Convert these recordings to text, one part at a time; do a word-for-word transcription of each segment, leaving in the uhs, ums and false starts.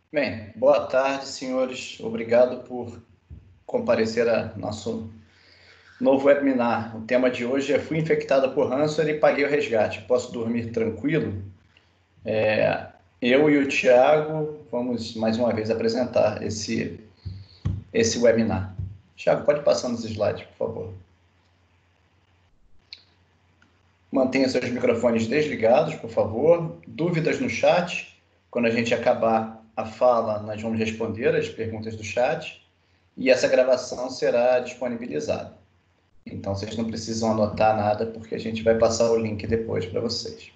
Bem, boa tarde, senhores. Obrigado por comparecer a nosso novo webinar. O tema de hoje é Fui infectada por ransomware e paguei o resgate. Posso dormir tranquilo? É, eu e o Thiago vamos mais uma vez apresentar esse, esse webinar. Thiago, pode passar nos slides, por favor. Mantenha seus microfones desligados, por favor. Dúvidas no chat. Quando a gente acabar a fala, nós vamos responder as perguntas do chat. E essa gravação será disponibilizada. Então, vocês não precisam anotar nada, porque a gente vai passar o link depois para vocês.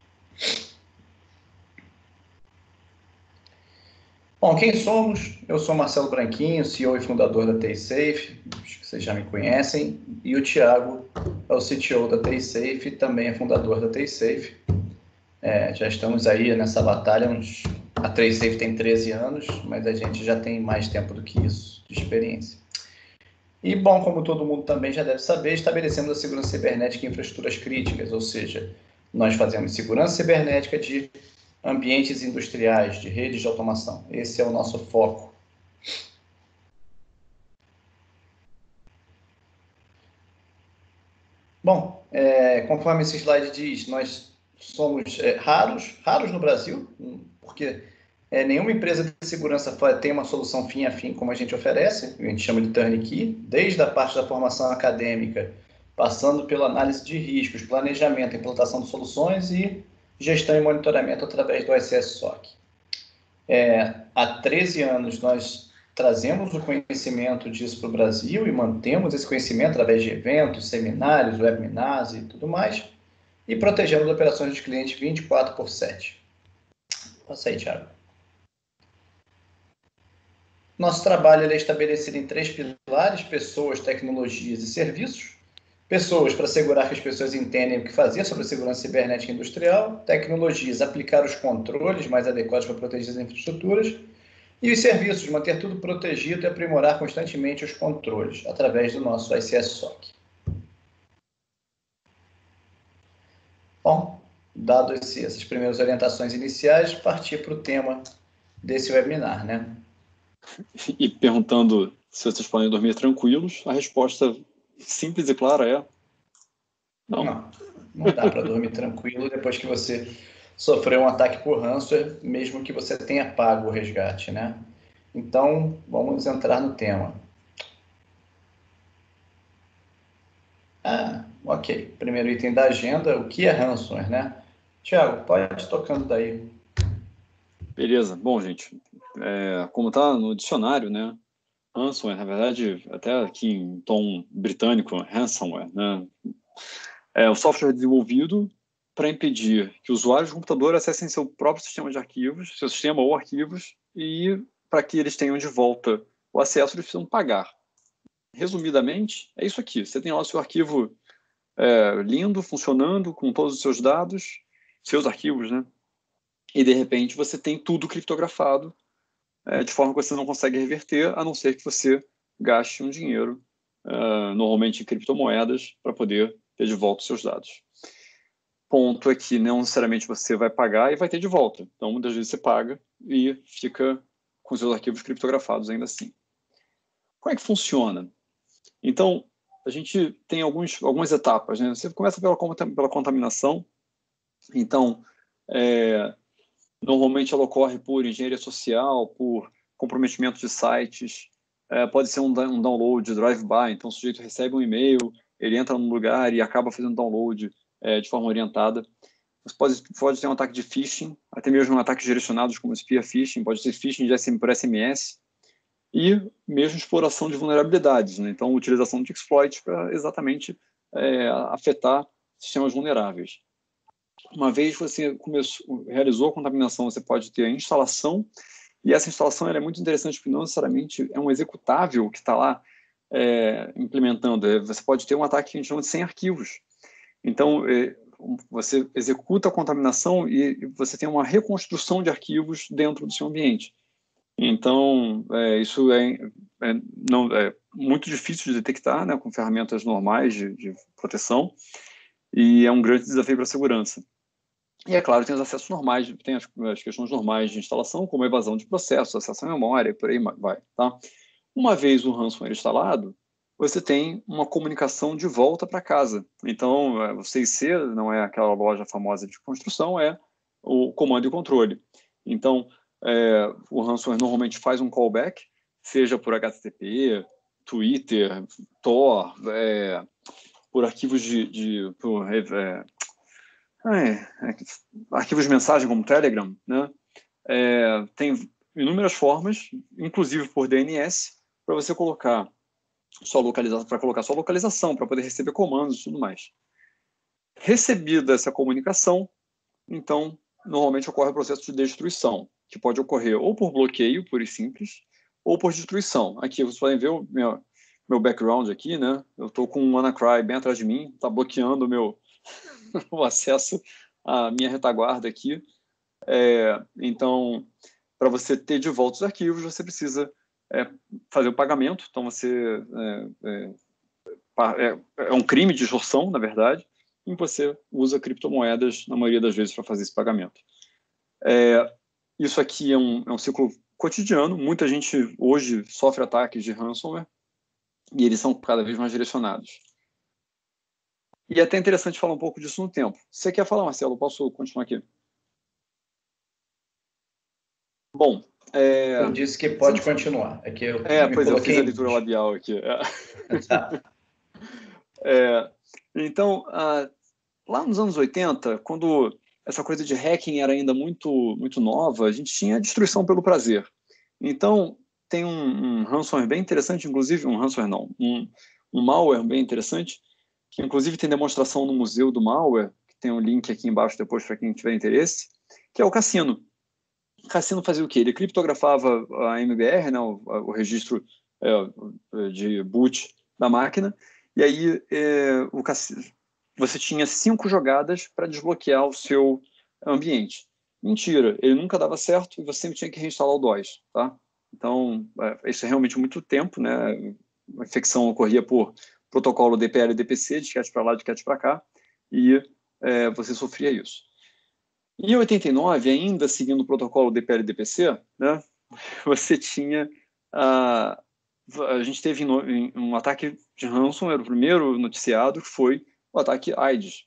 Bom, quem somos? Eu sou Marcelo Branquinho, C E O e fundador da TaySafe, acho que vocês já me conhecem, e o Thiago é o C T O da TaySafe, também é fundador da TaySafe. É, já estamos aí nessa batalha, uns... a TaySafe tem treze anos, mas a gente já tem mais tempo do que isso, de experiência. E, bom, como todo mundo também já deve saber, estabelecemos a segurança cibernética em infraestruturas críticas, ou seja, nós fazemos segurança cibernética de ambientes industriais, de redes de automação. Esse é o nosso foco. Bom, é, conforme esse slide diz, nós somos é, raros, raros no Brasil, porque é, nenhuma empresa de segurança tem uma solução fim a fim como a gente oferece, a gente chama de turnkey, desde a parte da formação acadêmica, passando pela análise de riscos, planejamento, implantação de soluções e gestão e monitoramento através do I C S S O C. É, há treze anos nós trazemos o conhecimento disso para o Brasil e mantemos esse conhecimento através de eventos, seminários, webinars e tudo mais, e protegemos operações dos clientes vinte e quatro por sete. Passa aí, Thiago. Nosso trabalho é estabelecido em três pilares: pessoas, tecnologias e serviços. Pessoas, para assegurar que as pessoas entendem o que fazer sobre a segurança cibernética industrial. Tecnologias, aplicar os controles mais adequados para proteger as infraestruturas. E os serviços, manter tudo protegido e aprimorar constantemente os controles, através do nosso I C S S O C. Bom, dado esse, essas primeiras orientações iniciais, partir para o tema desse webinar, né? E perguntando se vocês podem dormir tranquilos, a resposta simples e clara é não. Não, não dá para dormir tranquilo depois que você sofreu um ataque por ransomware, mesmo que você tenha pago o resgate, né? Então, vamos entrar no tema. Ah, ok. Primeiro item da agenda, o que é ransomware, né? Thiago, pode ir tocando daí. Beleza. Bom, gente, é, como está no dicionário, né? Ransomware, na verdade, até aqui em tom britânico, ransomware, né? É o software desenvolvido para impedir que usuários do computador acessem seu próprio sistema de arquivos, seu sistema ou arquivos, e para que eles tenham de volta o acesso, eles precisam pagar. Resumidamente, é isso aqui. Você tem lá o seu arquivo é, lindo, funcionando, com todos os seus dados, seus arquivos, né? E, de repente, você tem tudo criptografado, é, de forma que você não consegue reverter, a não ser que você gaste um dinheiro, uh, normalmente em criptomoedas, para poder ter de volta os seus dados. Ponto é que não necessariamente você vai pagar e vai ter de volta. Então, muitas vezes você paga e fica com seus arquivos criptografados ainda assim. Como é que funciona? Então, a gente tem alguns, algumas etapas, né? Você começa pela, pela contaminação. Então, é, normalmente ela ocorre por engenharia social, por comprometimento de sites, é, pode ser um, um download drive-by. Então, o sujeito recebe um e-mail, ele entra num lugar e acaba fazendo download é, de forma orientada. Você pode, pode ter um ataque de phishing, até mesmo um ataques direcionados como spear phishing, pode ser phishing de por S M S, e mesmo exploração de vulnerabilidades, né? Então, utilização de exploits para exatamente é, afetar sistemas vulneráveis. Uma vez você começou, realizou a contaminação, você pode ter a instalação, e essa instalação ela é muito interessante porque não necessariamente é um executável que está lá é, implementando. Você pode ter um ataque que a gente chama de sem arquivos. Então, é, você executa a contaminação e você tem uma reconstrução de arquivos dentro do seu ambiente. Então, é, isso é, é, não, é muito difícil de detectar, né, com ferramentas normais de, de proteção, e é um grande desafio para a segurança. E, é claro, tem os acessos normais, tem as, as questões normais de instalação, como evasão de processos, acesso à memória, por aí vai. Tá? Uma vez o ransomware instalado, você tem uma comunicação de volta para casa. Então, o C I C não é aquela loja famosa de construção, é o comando e controle. Então, é, o ransomware normalmente faz um callback, seja por H T T P, Twitter, Tor, é, por arquivos de... de por, é, é, é, arquivos de mensagem como Telegram, né? É, tem inúmeras formas, inclusive por D N S, para você colocar sua localização, para colocar sua localização, para poder receber comandos e tudo mais. Recebida essa comunicação, então, normalmente ocorre o processo de destruição, que pode ocorrer ou por bloqueio, puro e simples, ou por destruição. Aqui, vocês podem ver o meu, meu background aqui, né? Eu estou com um WannaCry bem atrás de mim, está bloqueando o meu o acesso à minha retaguarda aqui. É, então, para você ter de volta os arquivos, você precisa é, fazer o pagamento. Então, você é, é, é um crime de extorsão, na verdade, e você usa criptomoedas, na maioria das vezes, para fazer esse pagamento. É, isso aqui é um, é um ciclo cotidiano. Muita gente hoje sofre ataques de ransomware e eles são cada vez mais direcionados. E é até interessante falar um pouco disso no tempo. Você quer falar, Marcelo? Posso continuar aqui? Bom, é... Eu disse que pode Sim. continuar. É, que eu é me pois eu fiz a em... leitura labial aqui. É. Tá. É, então, ah, lá nos anos oitenta, quando essa coisa de hacking era ainda muito, muito nova, a gente tinha a destruição pelo prazer. Então, tem um, um ransomware bem interessante, inclusive, um ransomware não, um, um malware bem interessante, que inclusive tem demonstração no Museu do Malware, que tem um link aqui embaixo depois para quem tiver interesse, que é o Cassino. O Cassino fazia o quê? Ele criptografava a M B R, né, o, o registro é, de boot da máquina, e aí é, o Cassino, você tinha cinco jogadas para desbloquear o seu ambiente. Mentira, ele nunca dava certo e você sempre tinha que reinstalar o DOS, tá? Então, é, isso é realmente muito tempo, né? A infecção ocorria por protocolo D P L e D P C, disquete para lá, disquete para cá, e é, você sofria isso. Em oitenta e nove, ainda seguindo o protocolo D P L e D P C, né, você tinha... A, a gente teve um ataque de ransomware, o primeiro noticiado, que foi o ataque AIDS,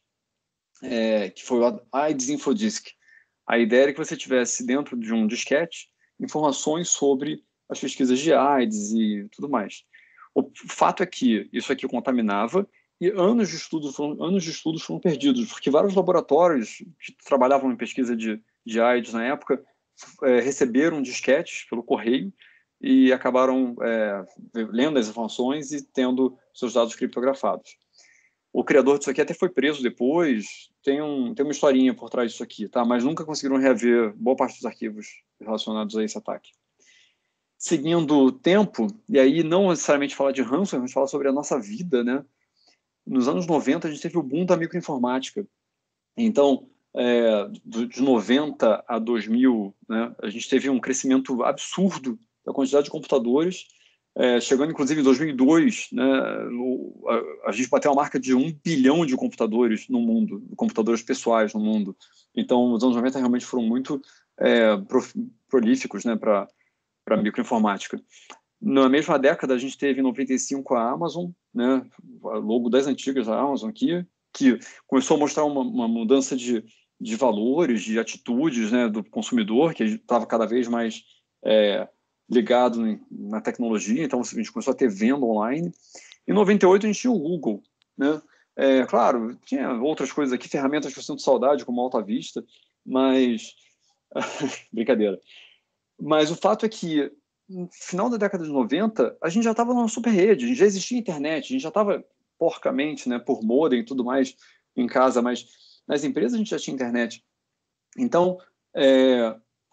é, que foi o AIDS Infodisk. A ideia era que você tivesse dentro de um disquete informações sobre as pesquisas de AIDS e tudo mais. O fato é que isso aqui contaminava e anos de estudos foram, anos de estudos foram perdidos, porque vários laboratórios que trabalhavam em pesquisa de, de AIDS na época é, receberam disquetes pelo correio e acabaram é, lendo as informações e tendo seus dados criptografados. O criador disso aqui até foi preso depois, tem, um, tem uma historinha por trás disso aqui, tá? Mas nunca conseguiram reaver boa parte dos arquivos relacionados a esse ataque. Seguindo o tempo, e aí não necessariamente falar de ransomware, mas falar sobre a nossa vida, né? Nos anos noventa, a gente teve o boom da microinformática. Então, é, de noventa a dois mil, né, a gente teve um crescimento absurdo da quantidade de computadores, é, chegando inclusive em dois mil e dois, né, a, a gente bateu a marca de um bilhão de computadores no mundo, computadores pessoais no mundo. Então, os anos noventa realmente foram muito é, prolíficos, né, para a microinformática. Na mesma década, a gente teve em noventa e cinco a Amazon, né, logo das antigas da Amazon aqui, que começou a mostrar uma, uma mudança de, de valores, de atitudes, né, do consumidor, que estava cada vez mais é, ligado na tecnologia, então a gente começou a ter venda online. Em noventa e oito, a gente tinha o Google, né? É, claro, tinha outras coisas aqui, ferramentas que eu sinto saudade, como Alta Vista, mas... brincadeira. Mas o fato é que, no final da década de noventa, a gente já estava numa super rede, já existia internet, a gente já estava porcamente, né, por modem e tudo mais em casa, mas nas empresas a gente já tinha internet. Então, é,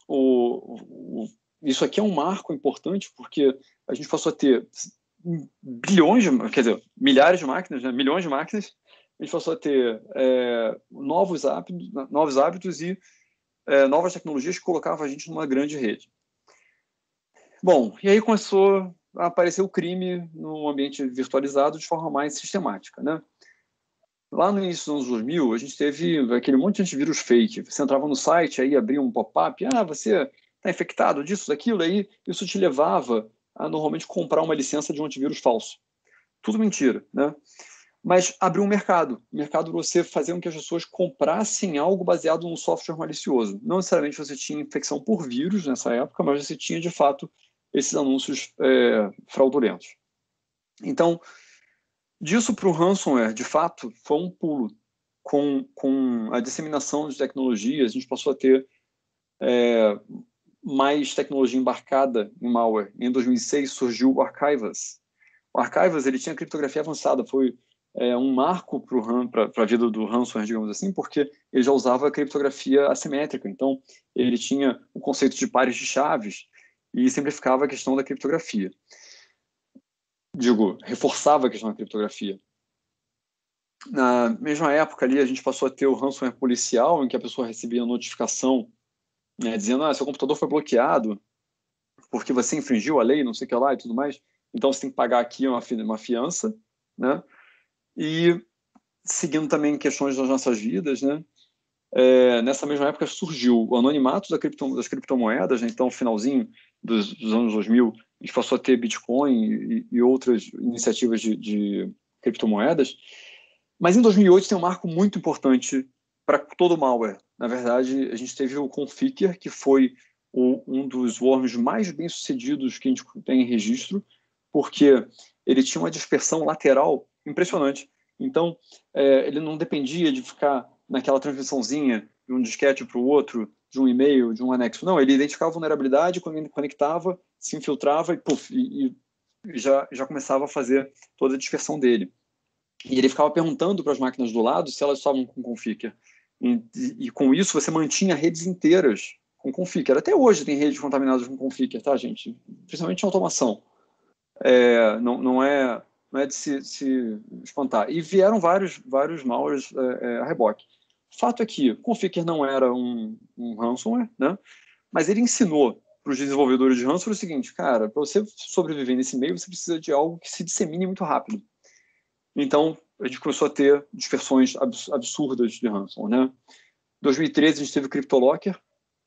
o, o, isso aqui é um marco importante porque a gente passou a ter bilhões, de, quer dizer, milhares de máquinas, né, milhões de máquinas, a gente passou a ter é, novos hábitos, novos hábitos e é, novas tecnologias que colocavam a gente numa grande rede. Bom, e aí começou a aparecer o crime no ambiente virtualizado de forma mais sistemática, né? lá no início dos anos dois mil, a gente teve aquele monte de antivírus fake. Você entrava no site, aí abria um pop-up, ah, você está infectado disso, daquilo, aí isso te levava a normalmente comprar uma licença de um antivírus falso. Tudo mentira, né? Mas abriu um mercado. O mercado para você fazer com que as pessoas comprassem algo baseado num software malicioso. Não necessariamente você tinha infecção por vírus nessa época, mas você tinha, de fato, esses anúncios é, fraudulentos. Então, disso para o ransomware, de fato, foi um pulo. Com, com a disseminação de tecnologias, a gente passou a ter é, mais tecnologia embarcada em malware. Em dois mil e seis surgiu o Archivas. O Archivas ele tinha criptografia avançada, foi é, um marco para a vida do ransomware, digamos assim, porque ele já usava criptografia assimétrica. Então, ele tinha o conceito de pares de chaves e simplificava a questão da criptografia. Digo, reforçava a questão da criptografia. Na mesma época ali, a gente passou a ter o ransomware policial, em que a pessoa recebia notificação, né, dizendo, ah, seu computador foi bloqueado porque você infringiu a lei, não sei o que lá e tudo mais, então você tem que pagar aqui uma, uma fiança, né? E seguindo também questões das nossas vidas, né? É, nessa mesma época surgiu o anonimato da cripto, das criptomoedas, né? Então, finalzinho dos, dos anos dois mil, a gente passou a ter Bitcoin e, e outras iniciativas de, de criptomoedas. Mas em dois mil e oito tem um marco muito importante para todo o malware. Na verdade, a gente teve o Conficker, que foi o, um dos worms mais bem-sucedidos que a gente tem em registro, porque ele tinha uma dispersão lateral impressionante. Então, é, ele não dependia de ficar naquela transmissãozinha de um disquete para o outro, de um e-mail, de um anexo. Não, ele identificava a vulnerabilidade, quando ele conectava, se infiltrava e, puff, e, e já, já começava a fazer toda a dispersão dele. E ele ficava perguntando para as máquinas do lado se elas estavam com Conficker. E, e, e com isso você mantinha redes inteiras com Conficker. Até hoje tem redes contaminadas com Conficker, tá, gente? Principalmente em automação. É, não, não, é, não é de se, se espantar. E vieram vários, vários malwares é, é, a reboque. O fato é que o Conficker não era um, um ransomware, né? Mas ele ensinou para os desenvolvedores de ransomware o seguinte, cara, para você sobreviver nesse meio, você precisa de algo que se dissemine muito rápido. Então, a gente começou a ter dispersões absurdas de ransomware, né? Em dois mil e treze, a gente teve o CryptoLocker,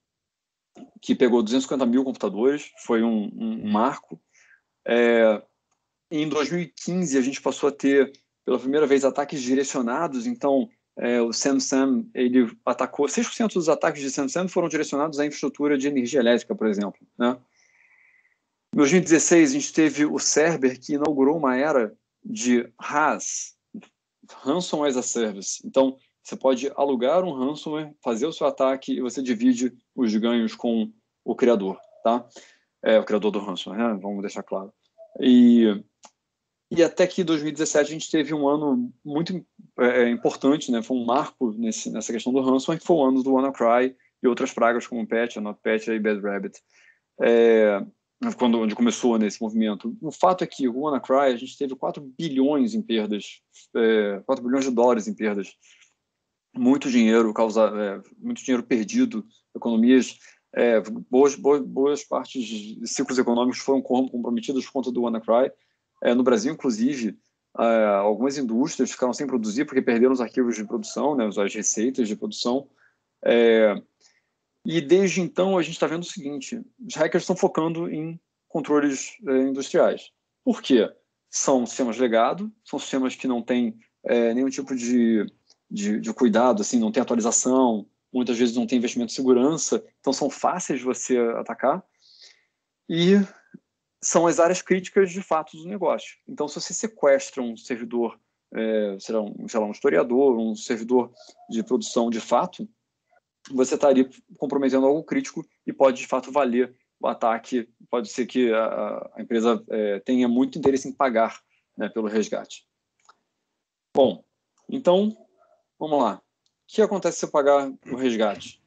que pegou duzentos e cinquenta mil computadores, foi um, um, um marco. É, em dois mil e quinze, a gente passou a ter, pela primeira vez, ataques direcionados. Então, é, o SamSam, ele atacou... seis por cento dos ataques de SamSam foram direcionados à infraestrutura de energia elétrica, por exemplo, né? Em dois mil e dezesseis, a gente teve o Cerber, que inaugurou uma era de R A S, Ransom as a Service. Então, você pode alugar um ransomware, fazer o seu ataque e você divide os ganhos com o criador, tá? É, o criador do ransomware, né? Vamos deixar claro. E, e até que em dois mil e dezessete a gente teve um ano muito é, importante, né? Foi um marco nesse, nessa questão do ransomware, que foi o ano do WannaCry e outras pragas como o Patch, a NotPetya e Bad Rabbit. É, quando onde começou nesse movimento. O fato é que o WannaCry, a gente teve quatro bilhões em perdas, é, quatro bilhões de dólares em perdas. Muito dinheiro causado, é, muito dinheiro perdido, economias, é, boas, boas, boas partes de ciclos econômicos foram comprometidas por conta do WannaCry. É, no Brasil, inclusive, é, algumas indústrias ficaram sem produzir porque perderam os arquivos de produção, né, as receitas de produção. É, E desde então a gente está vendo o seguinte, os hackers estão focando em controles é, industriais. Por quê? São sistemas legado, são sistemas que não têm é, nenhum tipo de, de, de cuidado, assim, não tem atualização, muitas vezes não tem investimento em segurança, então são fáceis de você atacar. E são as áreas críticas de fato do negócio. Então, se você sequestra um servidor, é, sei lá, um, sei lá, um historiador, um servidor de produção de fato, você estaria comprometendo algo crítico e pode, de fato, valer o ataque. Pode ser que a, a empresa é, tenha muito interesse em pagar, né, pelo resgate. Bom, então, vamos lá. O que acontece se eu pagar o resgate?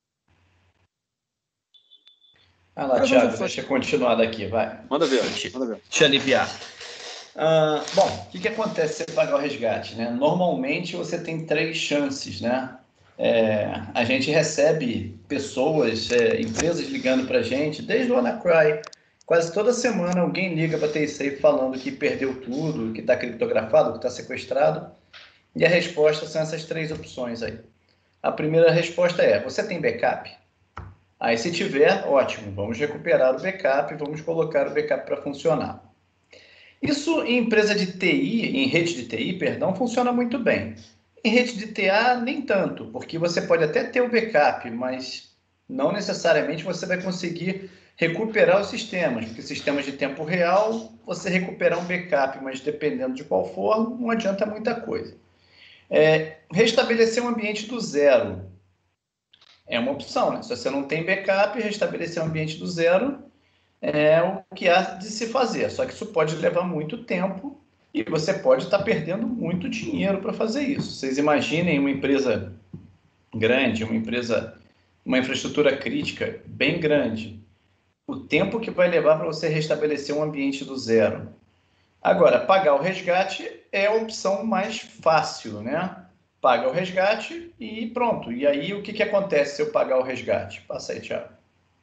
Vai lá, Thiago, deixa eu continuar daqui, vai. Manda ver, manda ver. Deixa eu aliviar. Uh, bom, o que, que acontece se você pagar o resgate, né? Normalmente você tem três chances, né? É, a gente recebe pessoas, é, empresas ligando para a gente, desde o WannaCry, quase toda semana alguém liga para a T I C falando que perdeu tudo, que está criptografado, que está sequestrado. E a resposta são essas três opções aí. A primeira resposta é, você tem backup? Aí, se tiver, ótimo, vamos recuperar o backup, vamos colocar o backup para funcionar. Isso em empresa de T I, em rede de T I, perdão, funciona muito bem. Em rede de T A, nem tanto, porque você pode até ter o backup, mas não necessariamente você vai conseguir recuperar os sistemas, porque sistemas de tempo real, você recuperar um backup, mas dependendo de qual for, não adianta muita coisa. É, restabelecer um ambiente do zero é uma opção, né? Se você não tem backup, restabelecer um ambiente do zero é o que há de se fazer. Só que isso pode levar muito tempo e você pode estar perdendo muito dinheiro para fazer isso. Vocês imaginem uma empresa grande, uma empresa, uma infraestrutura crítica bem grande, o tempo que vai levar para você restabelecer um ambiente do zero. Agora, pagar o resgate é a opção mais fácil, né? Paga o resgate e pronto. E aí, o que, que acontece se eu pagar o resgate? Passa aí, Thiago.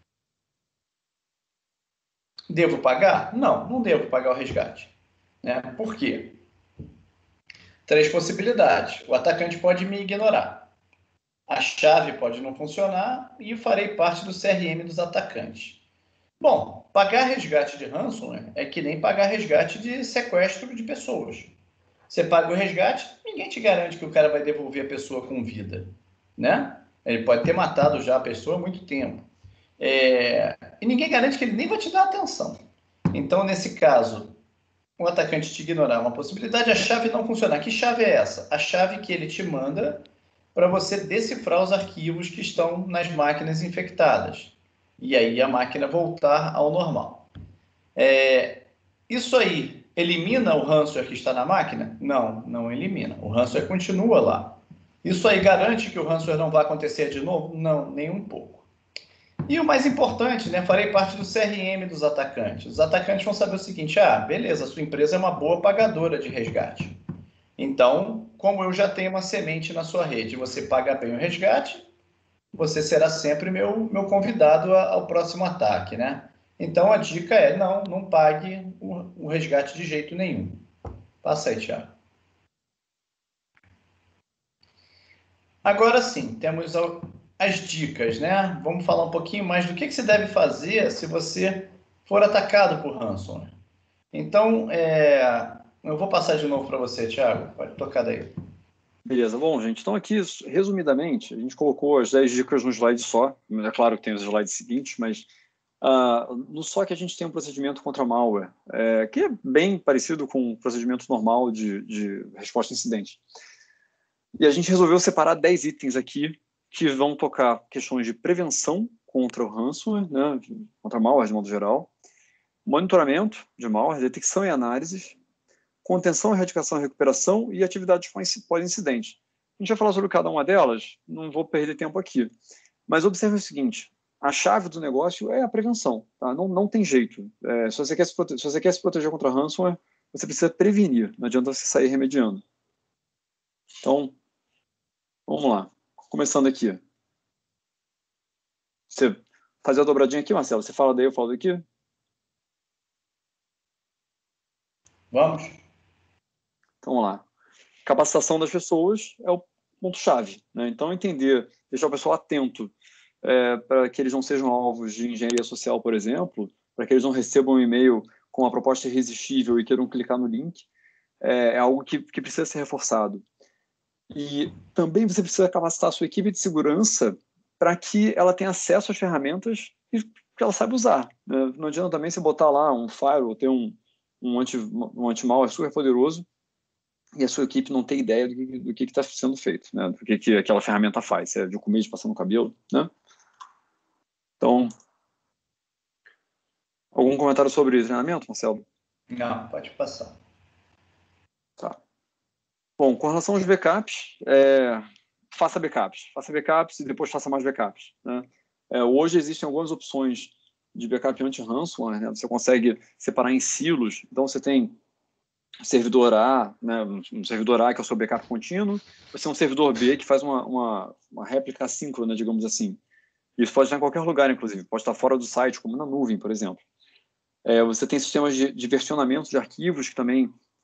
Devo pagar? Não, não devo pagar o resgate. Né? Por quê? Três possibilidades. O atacante pode me ignorar. A chave pode não funcionar e eu farei parte do C R M dos atacantes. Bom, pagar resgate de ransomware é que nem pagar resgate de sequestro de pessoas. Você paga o resgate, ninguém te garante que o cara vai devolver a pessoa com vida, né? Ele pode ter matado já a pessoa há muito tempo. É... E ninguém garante que ele nem vai te dar atenção. Então, nesse caso, o atacante te ignorar é uma possibilidade, a chave não funcionar. Que chave é essa? A chave que ele te manda para você decifrar os arquivos que estão nas máquinas infectadas. E aí a máquina voltar ao normal. É... Isso aí elimina o ransomware que está na máquina? Não, não elimina. O ransomware continua lá. Isso aí garante que o ransomware não vai acontecer de novo? Não, nem um pouco. E o mais importante, né, farei parte do C R M dos atacantes. Os atacantes vão saber o seguinte, ah, beleza, a sua empresa é uma boa pagadora de resgate. Então, como eu já tenho uma semente na sua rede, você paga bem o resgate, você será sempre meu, meu convidado ao próximo ataque, né? Então, a dica é, não, não pague o, o resgate de jeito nenhum. Passa aí, Thiago. Agora sim, temos as dicas, né? Vamos falar um pouquinho mais do que, que você deve fazer se você for atacado por ransomware. Então, é... eu vou passar de novo para você, Thiago. Pode tocar daí. Beleza. Bom, gente, então aqui, resumidamente, a gente colocou as dez dicas no slide só. É claro que tem os slides seguintes, mas uh, no só que a gente tem um procedimento contra malware, é, que é bem parecido com o procedimento normal de, de resposta a incidente. E a gente resolveu separar dez itens aqui que vão tocar questões de prevenção contra o ransomware, né, contra malware de modo geral, monitoramento de malware, detecção e análises, contenção, erradicação e recuperação e atividades pós-incidente. A gente vai falar sobre cada uma delas, não vou perder tempo aqui. Mas observe o seguinte, a chave do negócio é a prevenção, tá? Não, não tem jeito. É, se, você quer se, prote- se você quer se proteger contra ransomware, você precisa prevenir, não adianta você sair remediando. Então, vamos lá. Começando aqui. Você fazer a dobradinha aqui, Marcelo? Você fala daí, eu falo daqui? Vamos? Então, vamos lá. Capacitação das pessoas é o ponto-chave, né? Então, entender, deixar o pessoal atento é, para que eles não sejam alvos de engenharia social, por exemplo, para que eles não recebam um e-mail com uma proposta irresistível e queiram clicar no link, é, é algo que, que precisa ser reforçado. E também você precisa capacitar a sua equipe de segurança para que ela tenha acesso às ferramentas e que ela saiba usar, né? Não adianta também você botar lá um firewall, ter um, um, anti, um anti-malware super poderoso e a sua equipe não tem ideia do que do que está sendo feito, né? Do que, que aquela ferramenta faz, se é de um começo passando o cabelo, né? Então, algum comentário sobre treinamento, Marcelo? Não, pode passar. Tá. Bom, com relação aos backups, é, faça backups. Faça backups e depois faça mais backups, né? É, hoje existem algumas opções de backup anti-ransomware, né? Você consegue separar em silos. Então, você tem um servidor A, né? um servidor A que é o seu backup contínuo, você tem um servidor B que faz uma, uma, uma réplica assíncrona, digamos assim. Isso pode estar em qualquer lugar, inclusive. Pode estar fora do site, como na nuvem, por exemplo. É, você tem sistemas de, de versionamento de arquivos que também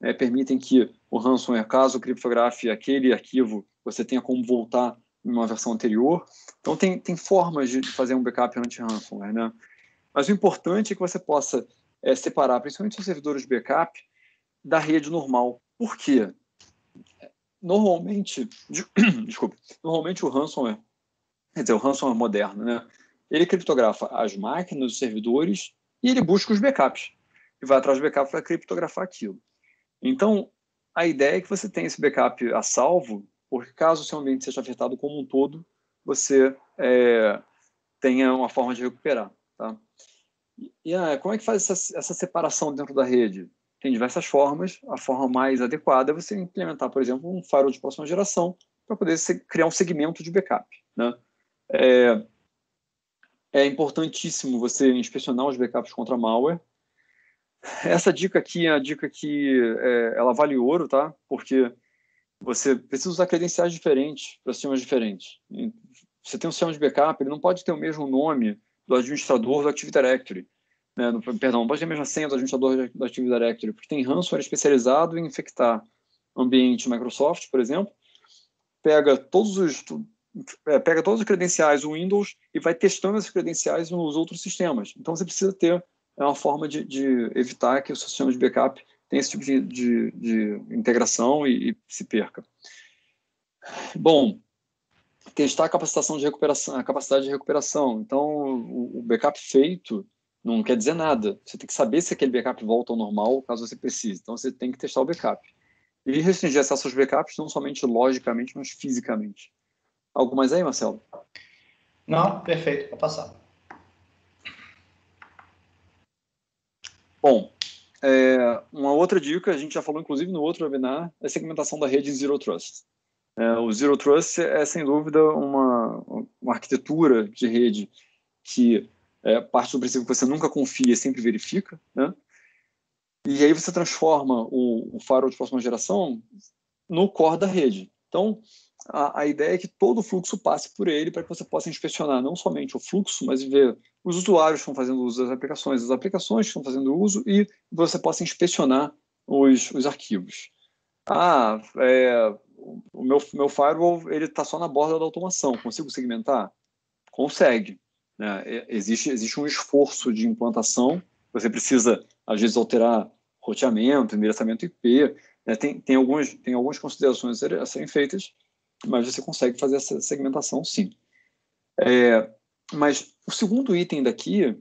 né, permitem que o ransomware, caso criptografe aquele arquivo, você tenha como voltar em uma versão anterior. Então, tem, tem formas de fazer um backup anti-ransomware, né? Mas o importante é que você possa é, separar, principalmente os servidores de backup, da rede normal. Por quê? Normalmente, desculpa, normalmente o ransomware, quer dizer, o ransomware moderno, né? Ele criptografa as máquinas, os servidores, e ele busca os backups. E vai atrás do backup para criptografar aquilo. Então, a ideia é que você tenha esse backup a salvo, porque caso o seu ambiente seja afetado como um todo, você é, tenha uma forma de recuperar. Tá? E ah, como é que faz essa, essa separação dentro da rede? Tem diversas formas. A forma mais adequada é você implementar, por exemplo, um firewall de próxima geração para poder se, criar um segmento de backup. Né? É, é importantíssimo você inspecionar os backups contra malware. Essa dica aqui é a dica que é, ela vale ouro, tá? Porque você precisa usar credenciais diferentes para sistemas diferentes. Você tem um sistema de backup, ele não pode ter o mesmo nome do administrador do Active Directory. Né? No, perdão, não pode ter a mesma senha do administrador do Active Directory, porque tem ransomware especializado em infectar ambiente Microsoft, por exemplo, pega todos os, é, pega todos os credenciais do Windows e vai testando esses credenciais nos outros sistemas. Então, você precisa ter uma forma de, de evitar que o seu sistema de backup tenha esse tipo de, de, de integração e, e se perca. Bom, testar a capacitação de recuperação, a capacidade de recuperação. Então, o, o backup feito não quer dizer nada. Você tem que saber se aquele backup volta ao normal, caso você precise. Então, você tem que testar o backup. E restringir acesso aos backups, não somente logicamente, mas fisicamente. Algo mais aí, Marcelo? Não, perfeito, para passar. Bom, é, uma outra dica, a gente já falou inclusive no outro webinar, é a segmentação da rede em Zero Trust. É, o Zero Trust é, sem dúvida, uma, uma arquitetura de rede que é, parte do princípio que você nunca confia e sempre verifica, né? E aí você transforma o, o firewall de próxima geração no core da rede. Então, a, a ideia é que todo o fluxo passe por ele para que você possa inspecionar não somente o fluxo, mas ver os usuários que estão fazendo uso das aplicações, as aplicações que estão fazendo uso, e você possa inspecionar os, os arquivos. Ah, é, o meu, meu firewall está só na borda da automação, consigo segmentar? Consegue. Né? Existe, existe um esforço de implantação, você precisa, às vezes, alterar roteamento, endereçamento I P, né? tem, tem, algumas, tem algumas considerações a serem feitas, mas você consegue fazer essa segmentação, sim. É, mas o segundo item daqui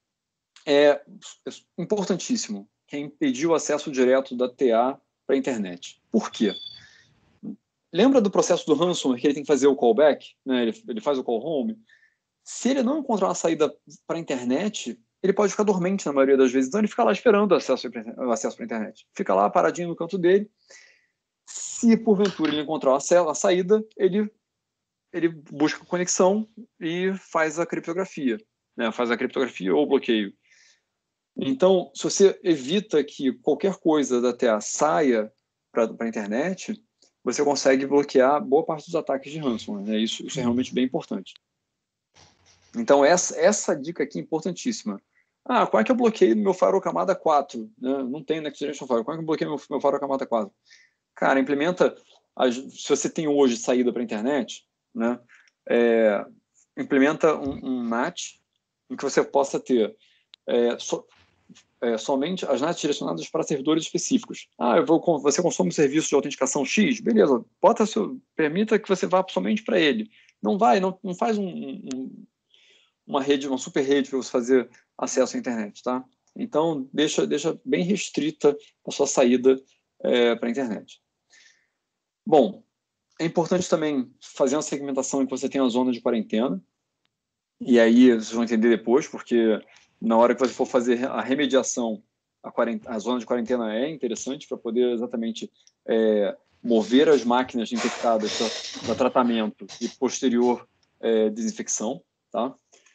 é importantíssimo, que é impedir o acesso direto da T A para a internet. Por quê? Lembra do processo do ransomware, que ele tem que fazer o callback? Né? Ele, ele faz o call home. Se ele não encontrar uma saída para a internet, ele pode ficar dormente na maioria das vezes. Então, ele fica lá esperando o acesso, o acesso para a internet. Fica lá paradinho no canto dele. Se, porventura, ele encontrar a saída, ele, ele busca a conexão e faz a criptografia. Né? Faz a criptografia ou o bloqueio. Então, se você evita que qualquer coisa da T A saia para a internet, você consegue bloquear boa parte dos ataques de ransomware. Né? Isso, isso é realmente bem importante. Então, essa, essa dica aqui é importantíssima. Ah, como é que eu bloqueio no meu firewall camada quatro? Né? Não tem Next Generation Firewall. Como é que eu bloqueio meu, meu firewall camada quatro? Cara, implementa... As, se você tem hoje saída para a internet, né, é, implementa um, um N A T em que você possa ter é, so, é, somente as N A Ts direcionadas para servidores específicos. Ah, eu vou, você consome um serviço de autenticação X? Beleza, bota seu, permita que você vá somente para ele. Não vai, não, não faz um, um uma rede, uma super rede para você fazer acesso à internet, tá? Então, deixa, deixa bem restrita a sua saída é, para a internet. Bom, é importante também fazer uma segmentação em que você tem a zona de quarentena, e aí vocês vão entender depois, porque na hora que você for fazer a remediação, a, a zona de quarentena é interessante para poder exatamente é, mover as máquinas infectadas para tratamento e posterior é, desinfecção, tá?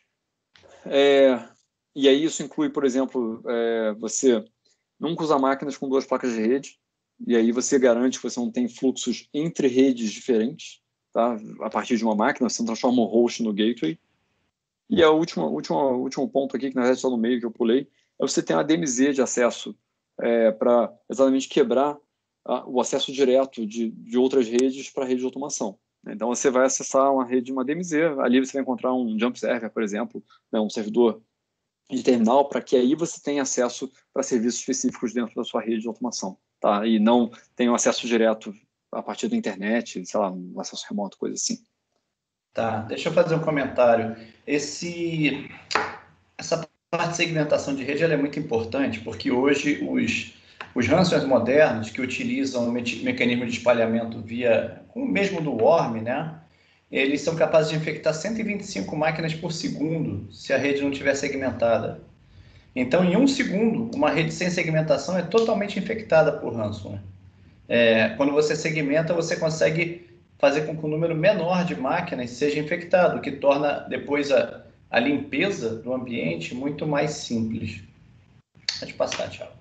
É, e aí isso inclui, por exemplo, é, você nunca usar máquinas com duas placas de rede, e aí você garante que você não tem fluxos entre redes diferentes, tá? A partir de uma máquina, você transforma o host no gateway. E a última, última, último ponto aqui, que na verdade está no meio, que eu pulei, é você ter uma D M Z de acesso é, para exatamente quebrar a, o acesso direto de, de outras redes para a rede de automação. Então, você vai acessar uma rede de uma D M Z, ali você vai encontrar um jump server, por exemplo, né, um servidor de terminal, para que aí você tenha acesso para serviços específicos dentro da sua rede de automação, tá? E não tenha um acesso direto a partir da internet, sei lá, um acesso remoto, coisa assim. Tá, deixa eu fazer um comentário. Esse, essa parte de segmentação de rede ela é muito importante, porque hoje os, os ransomwares modernos que utilizam o me mecanismo de espalhamento via, o mesmo do worm, né? Eles são capazes de infectar cento e vinte e cinco máquinas por segundo, se a rede não estiver segmentada. Então, em um segundo, uma rede sem segmentação é totalmente infectada por ransomware. É, quando você segmenta, você consegue fazer com que um número menor de máquinas seja infectado, o que torna depois a, a limpeza do ambiente muito mais simples. Pode passar, Thiago.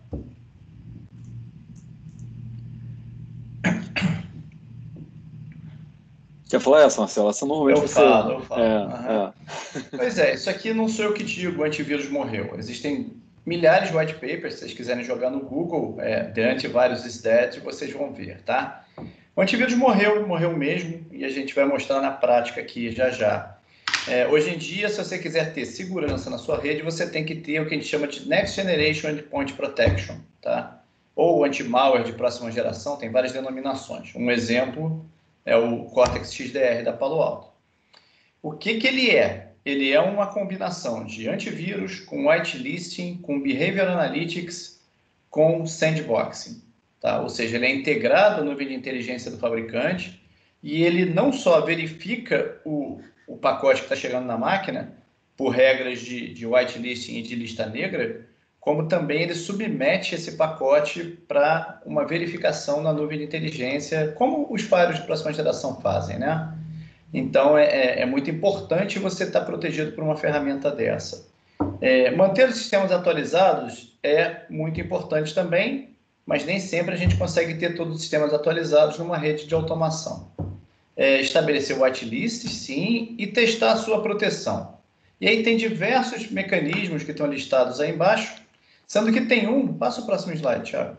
Quer falar essa, Marcelo? Essa normalmente eu você... falo, eu falo. É, uhum. é. Pois é, isso aqui não sou eu que digo, o antivírus morreu. Existem milhares de white papers, se vocês quiserem jogar no Google, é, The Antivirus is Dead, vocês vão ver, tá? O antivírus morreu, morreu mesmo, e a gente vai mostrar na prática aqui já já. É, hoje em dia, se você quiser ter segurança na sua rede, você tem que ter o que a gente chama de Next Generation Endpoint Protection, tá? Ou anti-malware de próxima geração, tem várias denominações. Um exemplo é o Cortex X D R da Palo Alto. O que que ele é? Ele é uma combinação de antivírus com whitelisting, com behavior analytics, com sandboxing, tá? Ou seja, ele é integrado no nuvem de inteligência do fabricante e ele não só verifica o, o pacote que está chegando na máquina por regras de, de whitelisting e de lista negra, como também ele submete esse pacote para uma verificação na nuvem de inteligência, como os firewalls de próxima geração fazem, né? Então, é, é muito importante você estar protegido por uma ferramenta dessa. É, manter os sistemas atualizados é muito importante também, mas nem sempre a gente consegue ter todos os sistemas atualizados numa rede de automação. É, estabelecer whitelists, sim, e testar a sua proteção. E aí tem diversos mecanismos que estão listados aí embaixo, sendo que tem um... Passa o próximo slide, Thiago.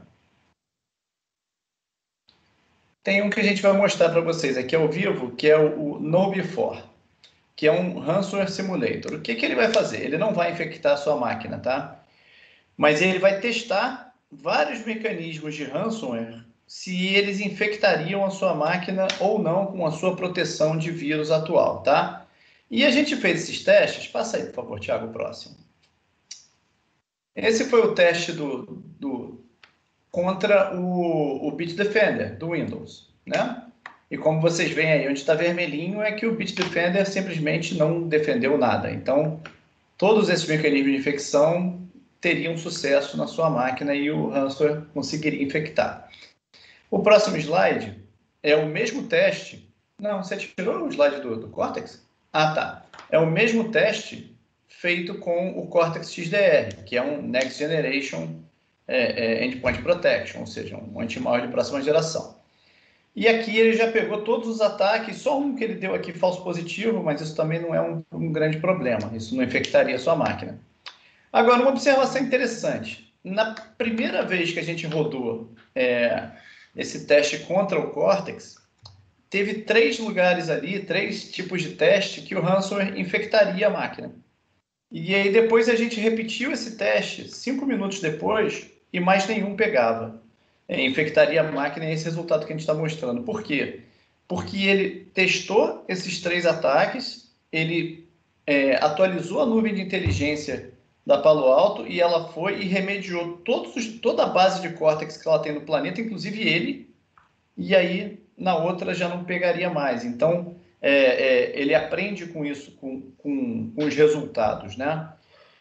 Tem um que a gente vai mostrar para vocês aqui ao vivo, que é o, o KnowBe4, que é um ransomware simulator. O que, que ele vai fazer? Ele não vai infectar a sua máquina, tá? Mas ele vai testar vários mecanismos de ransomware se eles infectariam a sua máquina ou não com a sua proteção de vírus atual, tá? E a gente fez esses testes. Passa aí, por favor, Thiago, o próximo. Esse foi o teste do, do, contra o, o Bitdefender, do Windows, né? E como vocês veem aí, onde está vermelhinho, é que o Bitdefender simplesmente não defendeu nada. Então, todos esses mecanismos de infecção teriam sucesso na sua máquina e o ransomware conseguiria infectar. O próximo slide é o mesmo teste. Não, você tirou o slide do, do Cortex? Ah, tá. É o mesmo teste feito com o Cortex X D R, que é um Next Generation é, é, Endpoint Protection, ou seja, um anti-malware de próxima geração. E aqui ele já pegou todos os ataques, só um que ele deu aqui falso positivo, mas isso também não é um, um grande problema, isso não infectaria a sua máquina. Agora, uma observação interessante. Na primeira vez que a gente rodou é, esse teste contra o Cortex, teve três lugares ali, três tipos de teste que o ransomware infectaria a máquina. E aí depois a gente repetiu esse teste cinco minutos depois e mais nenhum pegava. É, infectaria a máquina e esse resultado que a gente está mostrando. Por quê? Porque ele testou esses três ataques, ele é, atualizou a nuvem de inteligência da Palo Alto e ela foi e remediou todos os, toda a base de Cortex que ela tem no planeta, inclusive ele, e aí na outra já não pegaria mais. Então, é, é, ele aprende com isso, com, com, com os resultados, né?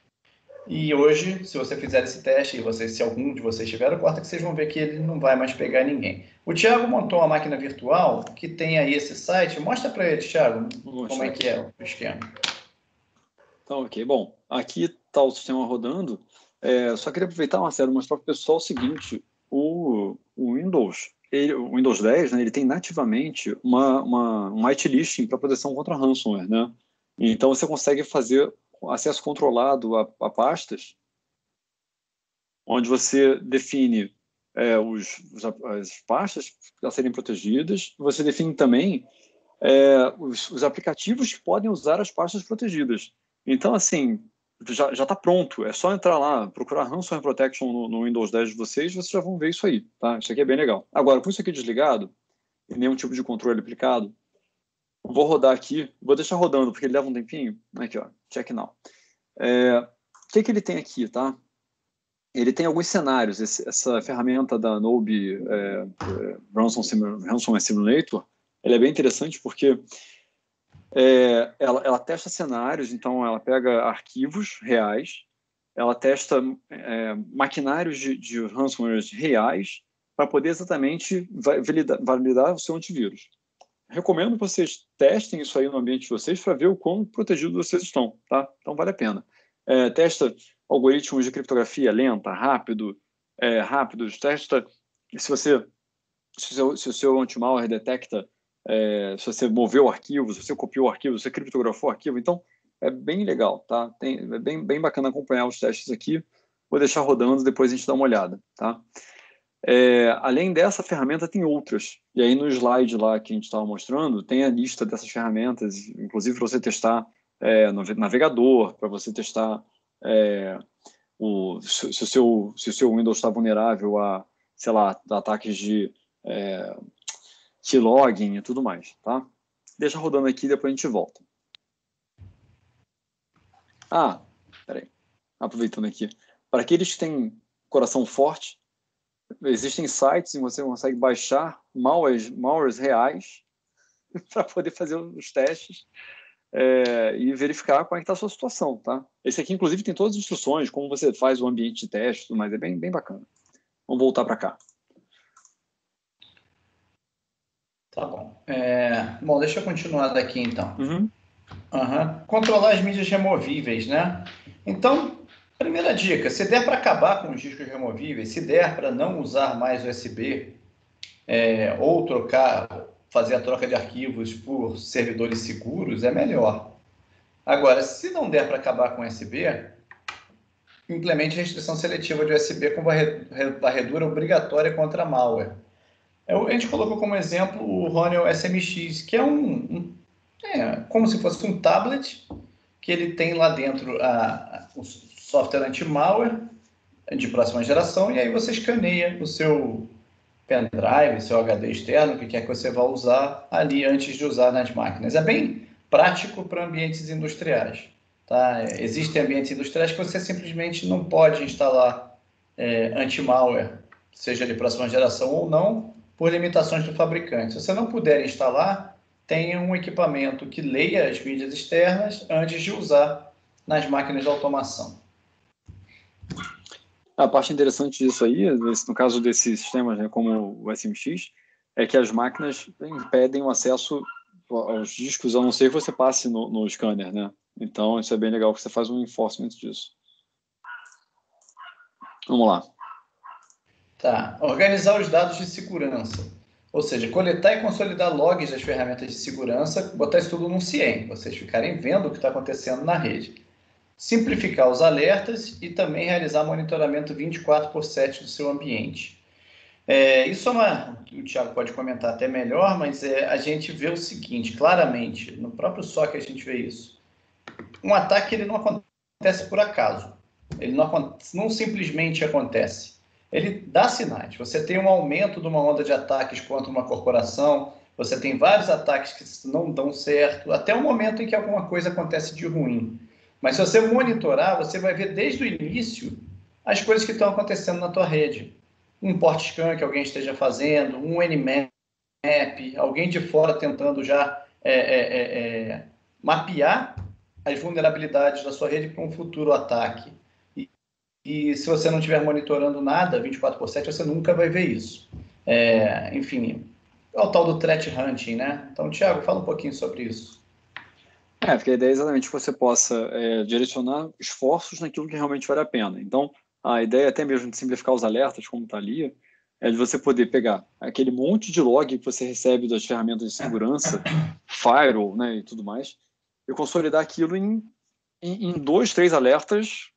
E hoje, se você fizer esse teste, e você, se algum de vocês tiver o Cortex, vocês vão ver que ele não vai mais pegar ninguém. O Thiago montou uma máquina virtual que tem aí esse site. Mostra para ele, Thiago, como é que é o esquema. Então, ok. Bom, aqui está o sistema rodando. É, só queria aproveitar, Marcelo, mostrar para o pessoal o seguinte. O, o Windows, ele, o Windows dez, né, ele tem nativamente uma, uma, um whitelisting para proteção contra ransomware, né? Então, você consegue fazer acesso controlado a, a pastas onde você define é, os, os, as pastas a serem protegidas, você define também é, os, os aplicativos que podem usar as pastas protegidas. Então, assim, já está pronto, é só entrar lá, procurar Ransomware Protection no, no Windows dez de vocês, vocês já vão ver isso aí, tá? Isso aqui é bem legal. Agora, com isso aqui desligado, e nenhum tipo de controle aplicado, vou rodar aqui, vou deixar rodando, porque ele leva um tempinho. Aqui, ó, check now. É, o que, que ele tem aqui, tá? Ele tem alguns cenários. Esse, essa ferramenta da Adobe é, é, Ransomware Simulator, ela é bem interessante porque é, ela, ela testa cenários, então ela pega arquivos reais, ela testa é, maquinários de, de ransomware reais para poder exatamente validar, validar o seu antivírus. Recomendo que vocês testem isso aí no ambiente de vocês para ver o quão protegidos vocês estão, tá? Então vale a pena. É, testa algoritmos de criptografia lenta, rápido, é, rápidos. Testa se você se o seu, se o seu anti-malware detecta é, se você moveu o arquivo, se você copiou o arquivo, se você criptografou o arquivo. Então é bem legal, tá? Tem, é bem, bem bacana acompanhar os testes aqui. Vou deixar rodando, depois a gente dá uma olhada, tá? É, além dessa ferramenta, tem outras. E aí no slide lá que a gente estava mostrando, tem a lista dessas ferramentas, inclusive para você testar é, no navegador, para você testar é, o, se, se, o seu, se o seu Windows está vulnerável a, sei lá, ataques de é, keylogin e tudo mais, tá? Deixa rodando aqui e depois a gente volta. Ah, peraí. Aproveitando aqui. Para aqueles que têm coração forte, existem sites em que você consegue baixar malwares, malwares reais para poder fazer os testes é, e verificar como é que está a sua situação, tá? Esse aqui, inclusive, tem todas as instruções, como você faz o ambiente de teste, tudo mais, é bem, bem bacana. Vamos voltar para cá. Tá bom. É, bom, deixa eu continuar daqui, então. Uhum. Uhum. Controlar as mídias removíveis, né? Então, primeira dica, se der para acabar com os discos removíveis, se der para não usar mais U S B, é, ou trocar, fazer a troca de arquivos por servidores seguros, é melhor. Agora, se não der para acabar com U S B, implemente restrição seletiva de U S B com varredura obrigatória contra malware. A gente colocou como exemplo o Roneal S M X, que é um, um é, como se fosse um tablet, que ele tem lá dentro a, a, o software anti-malware de próxima geração, e aí você escaneia o seu pendrive, o seu H D externo, o que quer que você vá usar ali antes de usar nas máquinas. É bem prático para ambientes industriais. Tá? Existem ambientes industriais que você simplesmente não pode instalar é, anti-malware, seja de próxima geração ou não, por limitações do fabricante. Se você não puder instalar, tenha um equipamento que leia as mídias externas antes de usar nas máquinas de automação. A parte interessante disso aí, no caso desses sistemas, né, como o S M X, é que as máquinas impedem o acesso aos discos, a não ser que você passe no, no scanner, né? Então, isso é bem legal, que você faz um enforcement disso. Vamos lá. Tá. Organizar os dados de segurança. Ou seja, coletar e consolidar logs das ferramentas de segurança, botar isso tudo num C I E M, vocês ficarem vendo o que está acontecendo na rede. Simplificar os alertas e também realizar monitoramento vinte e quatro por sete do seu ambiente. É, isso é uma, o Thiago pode comentar até melhor, mas é, a gente vê o seguinte, claramente, no próprio S O C a gente vê isso. Um ataque ele não acontece por acaso, ele não, não simplesmente acontece. Ele dá sinais. Você tem um aumento de uma onda de ataques contra uma corporação, você tem vários ataques que não dão certo, até o momento em que alguma coisa acontece de ruim. Mas se você monitorar, você vai ver desde o início as coisas que estão acontecendo na tua rede. Um port scan que alguém esteja fazendo, um Nmap, alguém de fora tentando já é, é, é, mapear as vulnerabilidades da sua rede para um futuro ataque. E se você não estiver monitorando nada, vinte e quatro por sete, você nunca vai ver isso. É, enfim, é o tal do threat hunting, né? Então, Thiago, fala um pouquinho sobre isso. É, porque a ideia é exatamente que você possa é, direcionar esforços naquilo que realmente vale a pena. Então, a ideia até mesmo de simplificar os alertas, como está ali, é de você poder pegar aquele monte de log que você recebe das ferramentas de segurança, firewall, né, e tudo mais, e consolidar aquilo em, em, em dois, três alertas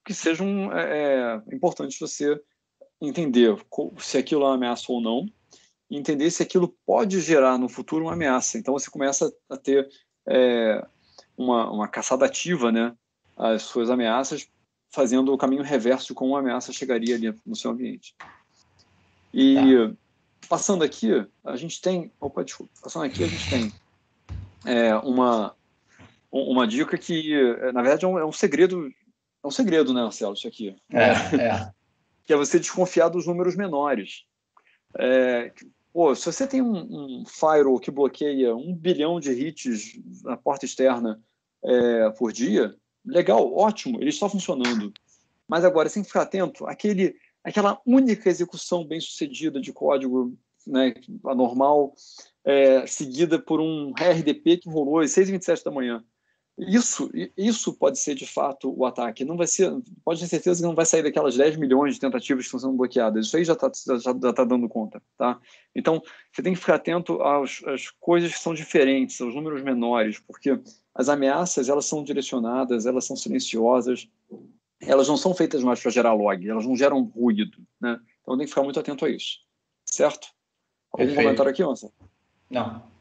que sejam é, importantes você entender se aquilo é uma ameaça ou não, e entender se aquilo pode gerar no futuro uma ameaça. Então você começa a ter é, uma, uma caçada ativa, né, às suas ameaças, fazendo o caminho reverso de como uma ameaça chegaria ali no seu ambiente. E tá. Passando aqui, a gente tem... Opa, desculpa. Passando aqui, a gente tem é, uma, uma dica que, na verdade, é um, é um segredo... É um segredo, né, Marcelo, isso aqui. É, é. Que é você desconfiar dos números menores. É, pô, se você tem um, um firewall que bloqueia um bilhão de hits na porta externa é, por dia, legal, ótimo, ele está funcionando. Mas agora, você tem que ficar atento àquele, àquela única execução bem-sucedida de código, né, anormal, é, seguida por um R D P que rolou às seis e vinte e sete da manhã. Isso, isso pode ser, de fato, o ataque. Não vai ser, pode ter certeza que não vai sair daquelas dez milhões de tentativas que estão sendo bloqueadas. Isso aí já está já, já tá dando conta. Tá? Então, você tem que ficar atento às, às coisas que são diferentes, aos números menores, porque as ameaças, elas são direcionadas, elas são silenciosas, elas não são feitas mais para gerar log, elas não geram ruído. Né? Então, tem que ficar muito atento a isso. Certo? Algum Perfeito. comentário aqui, Marcelo? Não.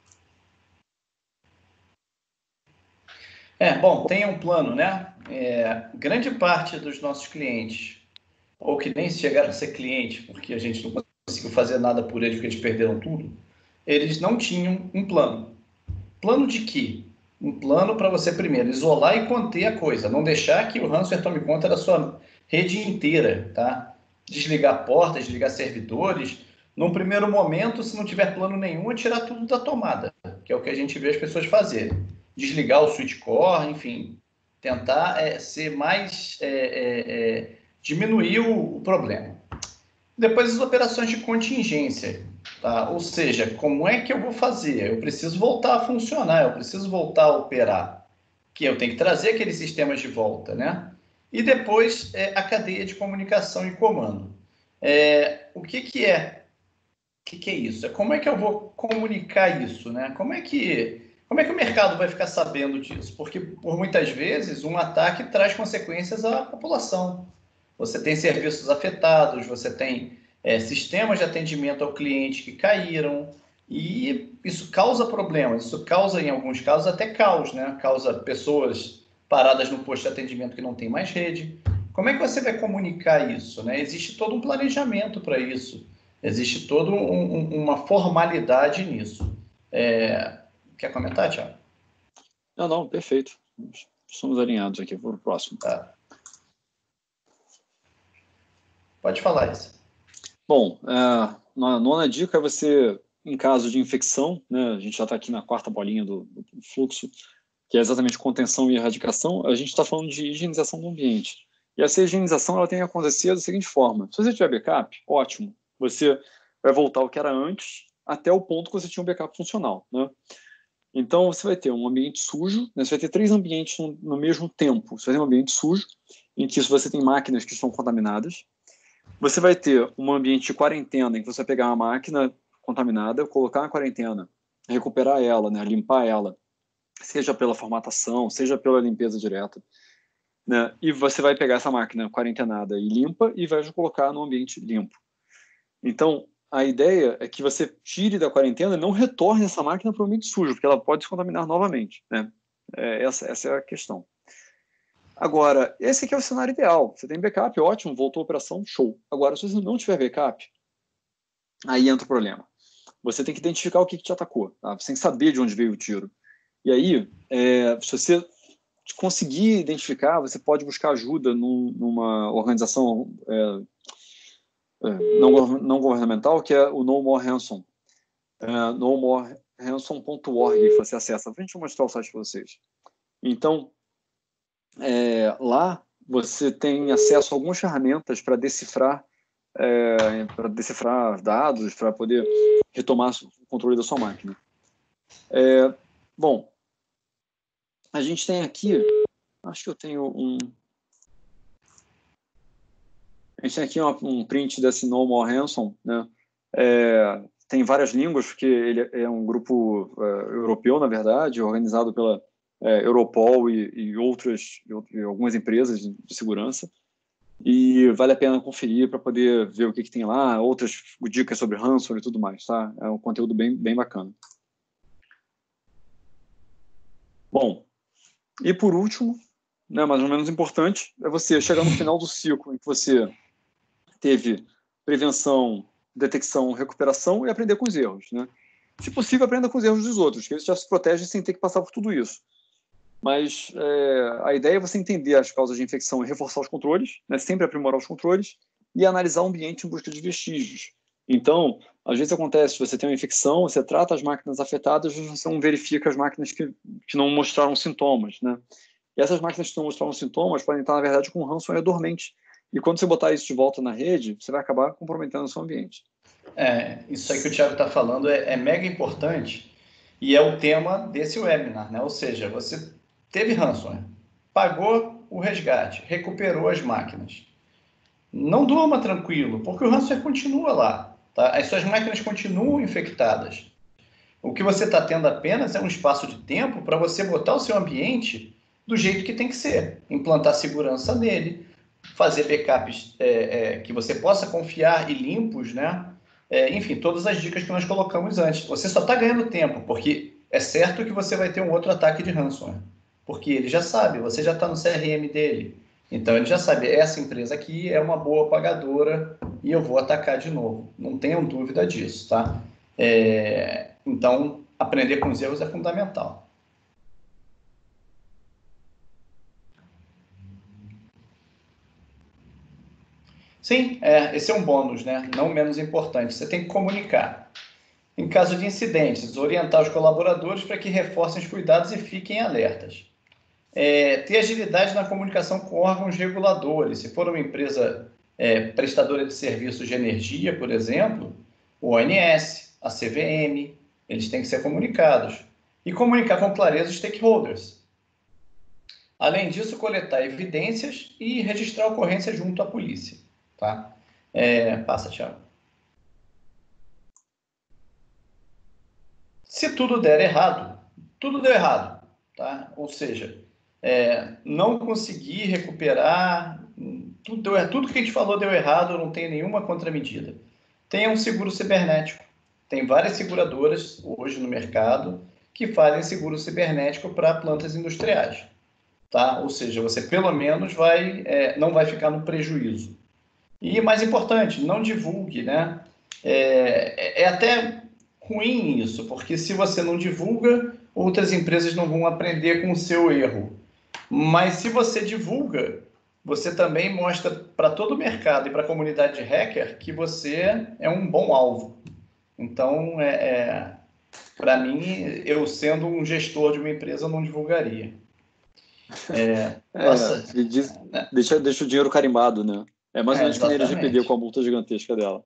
É, bom, tem um plano, né? É, grande parte dos nossos clientes, ou que nem chegaram a ser cliente, porque a gente não conseguiu fazer nada por eles, porque eles perderam tudo, eles não tinham um plano. Plano de quê? Um plano para você, primeiro, isolar e conter a coisa, não deixar que o ransomware tome conta da sua rede inteira, tá? Desligar portas, desligar servidores. Num primeiro momento, se não tiver plano nenhum, é tirar tudo da tomada, que é o que a gente vê as pessoas fazerem. Desligar o switch core, enfim, tentar é, ser mais... É, é, é, diminuir o, o problema. Depois, as operações de contingência, tá? Ou seja, como é que eu vou fazer? Eu preciso voltar a funcionar, eu preciso voltar a operar, que eu tenho que trazer aqueles sistemas de volta, né? E depois, é, a cadeia de comunicação e comando. É, o que que é? O que que é isso? É como é que eu vou comunicar isso, né? Como é que Como é que o mercado vai ficar sabendo disso? Porque, por muitas vezes, um ataque traz consequências à população. Você tem serviços afetados, você tem é, sistemas de atendimento ao cliente que caíram, e isso causa problemas, isso causa, em alguns casos, até caos, né? Causa pessoas paradas no posto de atendimento que não tem mais rede. Como é que você vai comunicar isso, né? Existe todo um planejamento para isso, existe toda um, um, uma formalidade nisso. É... Quer comentar, Thiago? Não, não, perfeito. Somos alinhados aqui para o próximo. Tá. Pode falar isso. Bom, é, a nona dica é você, em caso de infecção, né, a gente já está aqui na quarta bolinha do, do fluxo, que é exatamente contenção e erradicação, a gente está falando de higienização do ambiente. E essa higienização ela tem que acontecer da seguinte forma: se você tiver backup, ótimo, você vai voltar ao que era antes, até o ponto que você tinha um backup funcional, né? Então, você vai ter um ambiente sujo, né? Você vai ter três ambientes no, no mesmo tempo. Você vai ter um ambiente sujo, em que você tem máquinas que estão contaminadas. Você vai ter um ambiente de quarentena, em que você vai pegar uma máquina contaminada, colocar na quarentena, recuperar ela, né? Limpar ela, seja pela formatação, seja pela limpeza direta. Né? E você vai pegar essa máquina quarentenada e limpa e vai colocar no ambiente limpo. Então, a ideia é que você tire da quarentena e não retorne essa máquina para o ambiente sujo, porque ela pode se contaminar novamente. Né? É, essa, essa é a questão. Agora, esse aqui é o cenário ideal. Você tem backup, ótimo, voltou a operação, show. Agora, se você não tiver backup, aí entra o problema. Você tem que identificar o que, que te atacou. Tá? Você tem que saber de onde veio o tiro. E aí, é, se você conseguir identificar, você pode buscar ajuda num, numa organização... É, Não, não governamental, que é o No More Ransom. Uh, no more ransom ponto org, que você acessa. A gente vai mostrar o site para vocês. Então, é, lá você tem acesso a algumas ferramentas para decifrar, é, para decifrar dados, para poder retomar o controle da sua máquina. É, bom, a gente tem aqui, acho que eu tenho um... A gente tem aqui uma, um print desse No More Ransom, né? É, tem várias línguas, porque ele é um grupo uh, europeu, na verdade, organizado pela é, Europol e, e outras, e algumas empresas de, de segurança. E vale a pena conferir para poder ver o que, que tem lá, outras dicas sobre ransomware e tudo mais, tá? É um conteúdo bem, bem bacana. Bom, e por último, né, mais ou menos importante, é você chegar no final do ciclo em que você teve prevenção, detecção, recuperação e aprender com os erros, né? Se possível, aprenda com os erros dos outros, que eles já se protegem sem ter que passar por tudo isso. Mas é, a ideia é você entender as causas de infecção e reforçar os controles, né, sempre aprimorar os controles e analisar o ambiente em busca de vestígios. Então, às vezes acontece, você tem uma infecção, você trata as máquinas afetadas, mas você não verifica as máquinas que, que não mostraram sintomas, né? E essas máquinas que não mostraram sintomas podem estar, na verdade, com um ransomware dormente. E quando você botar isso de volta na rede, você vai acabar comprometendo o seu ambiente. É, isso aí que o Thiago está falando é, é mega importante e é o tema desse webinar, né? Ou seja, você teve ransomware, pagou o resgate, recuperou as máquinas. Não durma tranquilo, porque o ransomware continua lá, tá? As suas máquinas continuam infectadas. O que você está tendo apenas é um espaço de tempo para você botar o seu ambiente do jeito que tem que ser, implantar segurança nele, fazer backups é, é, que você possa confiar e limpos, né? É, enfim, todas as dicas que nós colocamos antes. Você só está ganhando tempo, porque é certo que você vai ter um outro ataque de ransomware, porque ele já sabe, você já está no C R M dele. Então ele já sabe, essa empresa aqui é uma boa pagadora e eu vou atacar de novo. Não tenham dúvida disso, tá? É, então, aprender com os erros é fundamental. Sim, é, esse é um bônus, né? Não menos importante. Você tem que comunicar. Em caso de incidentes, orientar os colaboradores para que reforcem os cuidados e fiquem alertas. É, ter agilidade na comunicação com órgãos reguladores. Se for uma empresa é, prestadora de serviços de energia, por exemplo, o O N S, a C V M, eles têm que ser comunicados. E comunicar com clareza os stakeholders. Além disso, coletar evidências e registrar a ocorrência junto à polícia. Tá? É, passa, Thiago. Se tudo der errado, tudo deu errado. Tá? Ou seja, é, não conseguir recuperar, tudo, deu, tudo que a gente falou deu errado, não tem nenhuma contramedida. Tenha um seguro cibernético. Tem várias seguradoras hoje no mercado que fazem seguro cibernético para plantas industriais. Tá? Ou seja, você pelo menos vai, é, não vai ficar no prejuízo. E mais importante, não divulgue, né? É, é até ruim isso, porque se você não divulga, outras empresas não vão aprender com o seu erro. Mas se você divulga, você também mostra para todo o mercado e para a comunidade de hacker que você é um bom alvo. Então, é, é, para mim, eu sendo um gestor de uma empresa, não divulgaria. É, passa, é, diz, né? deixa, deixa o dinheiro carimbado, né? É mais ou menos é, que na L G P D com a multa gigantesca dela.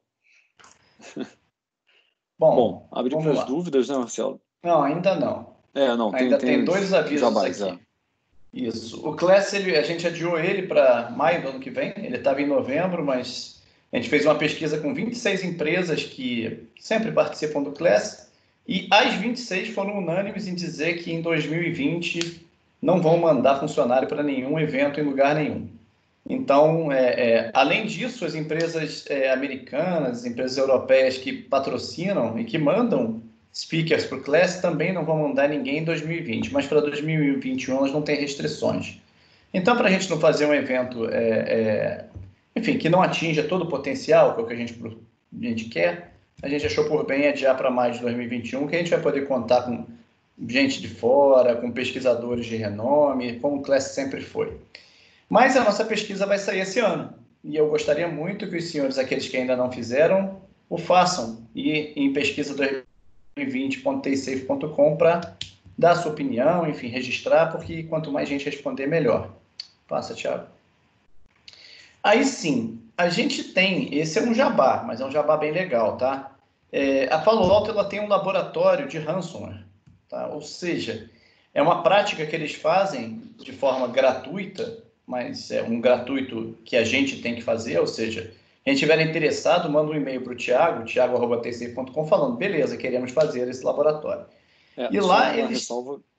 Bom, Bom abrir para as dúvidas, né, Marcelo? Não, ainda não. É, não, ainda tem, tem, tem dois avisos jabás, aqui. É. Isso. O Class, ele, a gente adiou ele para maio do ano que vem. Ele estava em novembro, mas a gente fez uma pesquisa com vinte e seis empresas que sempre participam do Class e as vinte e seis foram unânimes em dizer que em dois mil e vinte não vão mandar funcionário para nenhum evento em lugar nenhum. Então, é, é, além disso, as empresas é, americanas, empresas europeias que patrocinam e que mandam speakers para o Class também não vão mandar ninguém em dois mil e vinte, mas para dois mil e vinte e um elas não têm restrições. Então, para a gente não fazer um evento, é, é, enfim, que não atinja todo o potencial, que é o que a gente, a gente quer, a gente achou por bem adiar para mais de dois mil e vinte e um, que a gente vai poder contar com gente de fora, com pesquisadores de renome, como o Class sempre foi. Mas a nossa pesquisa vai sair esse ano. E eu gostaria muito que os senhores, aqueles que ainda não fizeram, o façam. E em pesquisa dois mil e vinte ponto t safe ponto com para dar a sua opinião, enfim, registrar, porque quanto mais gente responder, melhor. Passa, Thiago. Aí sim, a gente tem, esse é um jabá, mas é um jabá bem legal, tá? É, a Palo Alto ela tem um laboratório de ransomware, tá? Ou seja, é uma prática que eles fazem de forma gratuita, mas é um gratuito que a gente tem que fazer, ou seja, quem estiver interessado, manda um e-mail para o Thiago, thiago arroba t safe ponto com, falando, beleza, queremos fazer esse laboratório. É, e só lá uma eles... ressalva,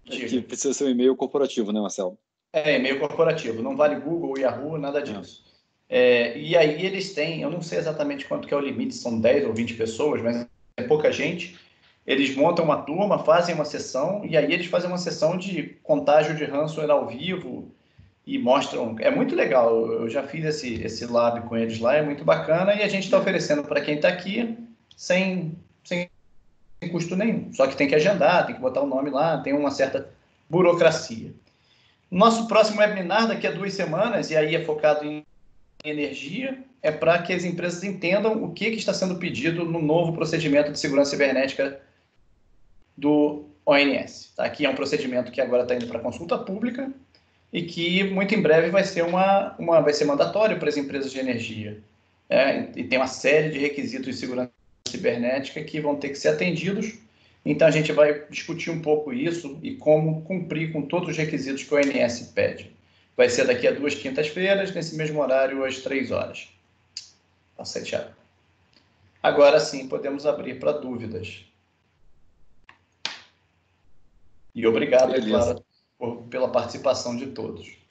Que precisa ser um e-mail corporativo, né, Marcelo? É, e-mail corporativo, não vale Google, Yahoo, nada disso. É. É, e aí eles têm, eu não sei exatamente quanto que é o limite, são dez ou vinte pessoas, mas é pouca gente. Eles montam uma turma, fazem uma sessão, e aí eles fazem uma sessão de contágio de ransomware ao vivo, e mostram, é muito legal, eu já fiz esse, esse lab com eles lá, é muito bacana, e a gente está oferecendo para quem está aqui, sem, sem custo nenhum, só que tem que agendar, tem que botar o nome lá, tem uma certa burocracia. Nosso próximo webinar daqui a duas semanas, e aí é focado em energia, é para que as empresas entendam o que, que está sendo pedido no novo procedimento de segurança cibernética do O N S. Tá? Aqui é um procedimento que agora está indo para consulta pública e que muito em breve vai ser, uma, uma, vai ser mandatório para as empresas de energia. É, e tem uma série de requisitos de segurança cibernética que vão ter que ser atendidos. Então, a gente vai discutir um pouco isso e como cumprir com todos os requisitos que o O N S pede. Vai ser daqui a duas quintas-feiras, nesse mesmo horário, às três horas. Tá certo? Agora sim, podemos abrir para dúvidas. E obrigado, é claro, por, pela participação de todos.